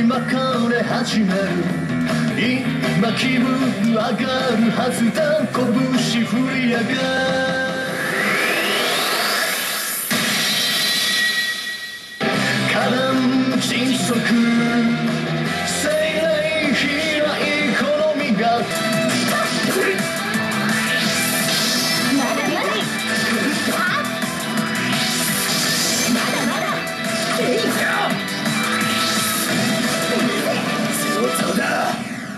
今から始まる。今気分上がるはずだ。拳振り上がる。花壇迅速精霊開い好みがそうだ。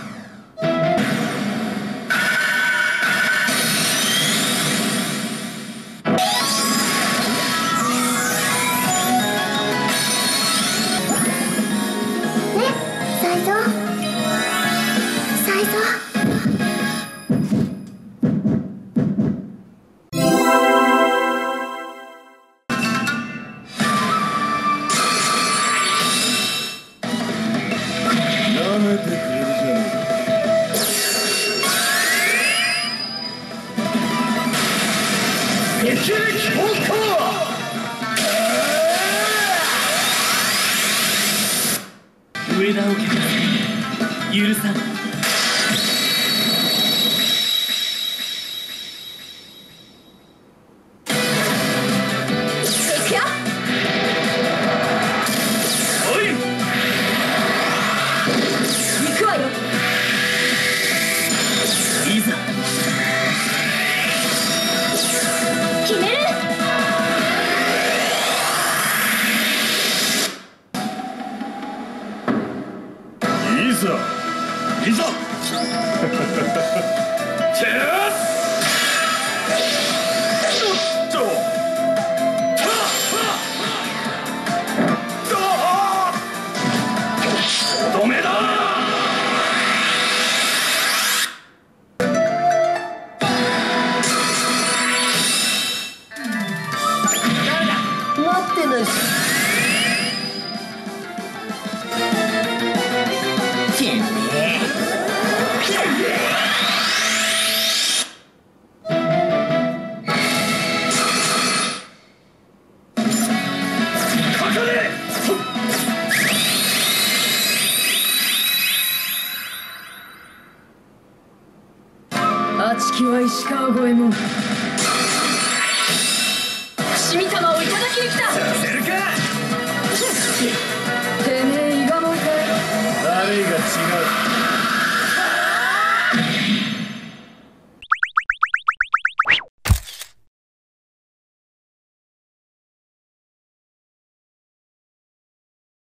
上田を汚す許さん。 いくよ。 おい行くわよ。 いざ決める。 いざいざチェッ止めだ。 待ってないし。 あちきは石川五右衛門。 伏見玉をいただきに来た。 させるか。 てめえ伊賀門かい。 悪いが違う。